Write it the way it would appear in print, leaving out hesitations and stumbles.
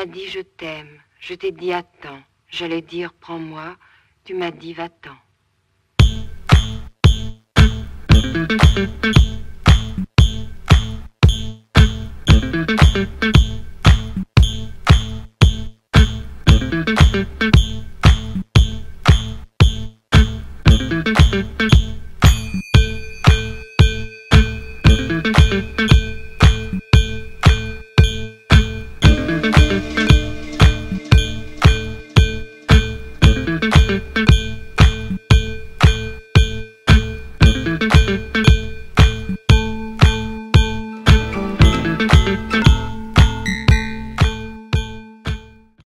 m'as dit je t'aime, je t'ai dit attends, j'allais dire prends-moi, tu m'as dit va-t'en.